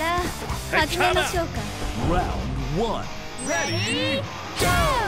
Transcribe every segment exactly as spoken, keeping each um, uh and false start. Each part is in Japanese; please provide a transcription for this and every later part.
さあ始めましょうか。 Round one. Ready, go!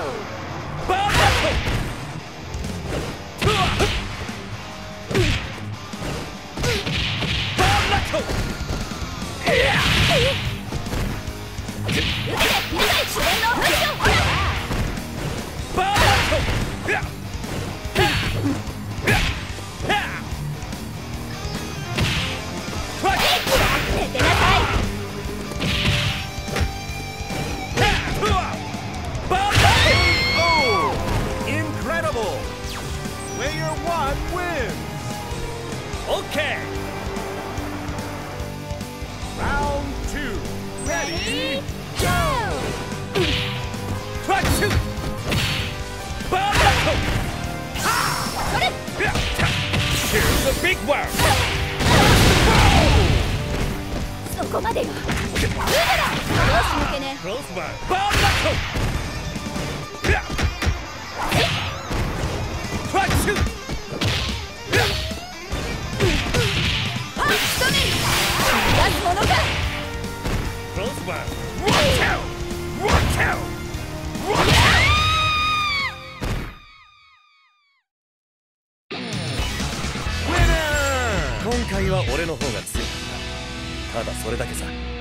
Incredible! Player one wins! Okay! Round two. Ready, go! Try to! Banato! Here's the big one! そこまでよ。うずら、よし抜けね。 Crossbar! Banato! Try to! あ、一目に出すものか。 Crossbar! Watch out! Watch out! Watch out! 今回は俺の方が強かった。ただそれだけさ。